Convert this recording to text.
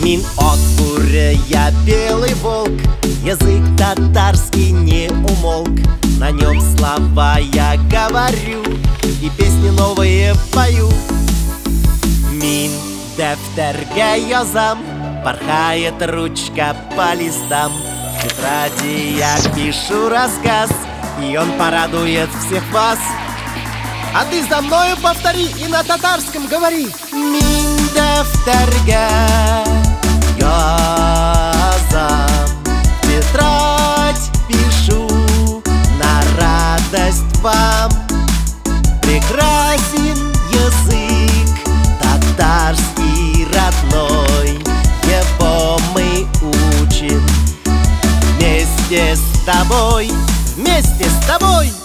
Мин от буря, я белый волк, язык татарский не умолк. На нем слова я говорю и песни новые пою. Мин дефтерге язам, порхает ручка по листам. В тетради я пишу рассказ, и он порадует всех вас. А ты за мною повтори и на татарском говори. Мин дефтерге язам, тетрадь пишу на радость вам. Прекрасен язык татарский родной, его мы учим вместе с тобой, вместе с тобой.